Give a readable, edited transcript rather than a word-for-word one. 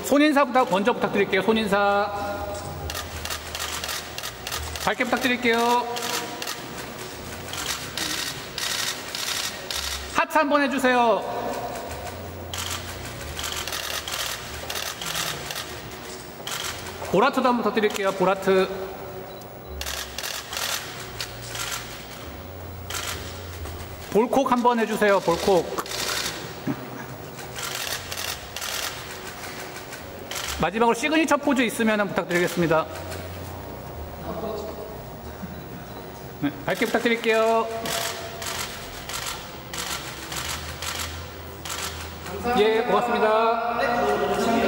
손인사 먼저 부탁드릴게요. 손인사. 밝게 부탁드릴게요. 하트 한번 해주세요. 보라트도 한번 부탁드릴게요. 보라트. 볼콕 한번 해주세요. 볼콕. 마지막으로 시그니처 포즈 있으면 부탁드리겠습니다. 네, 밝게 부탁드릴게요. 예, 고맙습니다.